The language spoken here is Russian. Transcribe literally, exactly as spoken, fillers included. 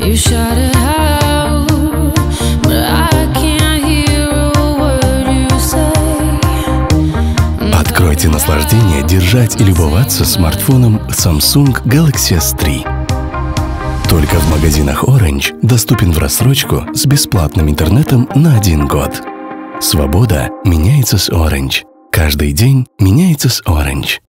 You shout it out, but I can't hear a word you say. Откройте наслаждение держать и любоваться смартфоном Samsung Galaxy эс три. Только в магазинах Orange доступен в рассрочку с бесплатным интернетом на один год. Свобода меняется с Orange. Каждый день меняется с Orange.